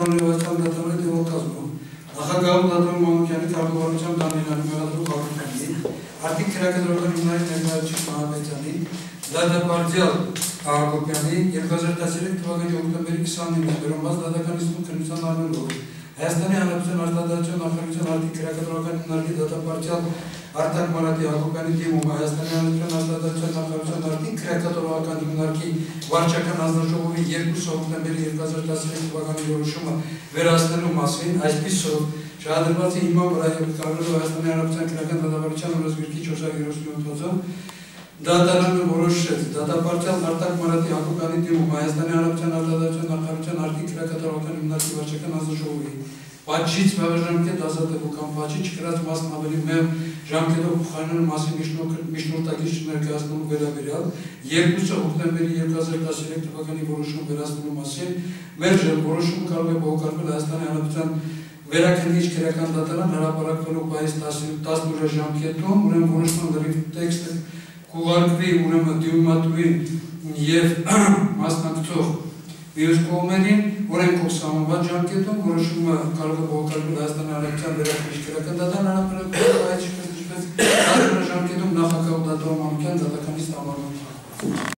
Հայաստան դատարանի դեմոկրատիա նախագահում դատարան Մանուկյանի կառավարության Դանիելյանի մեղադրող Հակոբյանի Արտիկ քրակադրական հիմնարկ ներկայացուցիչ Մահապետյանի դատապարտյալ Հակոբյանի 2013 թվականի օկտոբերի 29-ին վերոնված դատական իսկում քննության առնելով Հայաստանի Հանրապետության արտադրության նախարարության Արտիկ քրակադրական հիմնարկի դատապարտյալ Արտակ Մարատի Հակոբյանի դիմում Հայաստանի Հանրապետության արտադրության նախարարության Արտիկ քրակադրական հիմնարկի վարչական հանձնաժողովի 2 օկտոբերի 2013 թվականի որոշումը վերացնելու մասին այսպիսով շահադրված է հիման վրա կառավարելու Հայաստանի Հանրապետության քրեական դատավարության օրենսգրքի 437 հոդվածով դատարանը որոշեց դատապարտյալ Արտակ Մարատի Հակոբյանի դիմում Հայաստանի Հանրապետության արտադրության նախարարության Արտիկ քրակադրական հիմնարկի վարչական հանձնաժողովի պատժից մեղաժամկետ ազատելու կամ պատժի չկրած մասն ավելի մեղ ժամկետով փոխարինելու մասին միջնորդակից չներկայացնելու վերաբերյալ 2 օկտոբերի 2013 թվականի որոշում վերացնելու մասին մեր որոշումը կարող է բողոքարկվել Հայաստանի Հանրապետության վերաքննիչ քրեական դատարան հրապարակվելու պահից 18 ժամկետում, ուրեմն որոշման լրիվ տեքստը կուղարկվի ուրեմն դիմումատուին եւ մասնակցող մյուս կողմերին, օրենքով սահմանված ժամկետում որոշումը կարող է բողոքարկվել Հայաստանի Հանրապետության վերաքննիչ քրեական դատարան հրապարակվելու պահից 18 ժամկետում նախագահ դատարան Մանուկյան դատականից համարվում